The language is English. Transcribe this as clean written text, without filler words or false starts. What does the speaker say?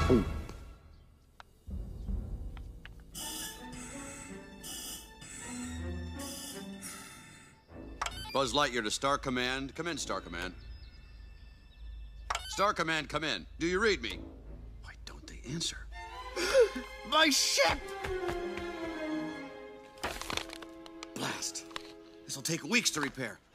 Buzz Lightyear to Star Command. Come in, Star Command. Star Command, come in. Do you read me? Why don't they answer? My ship! Blast. This'll take weeks to repair.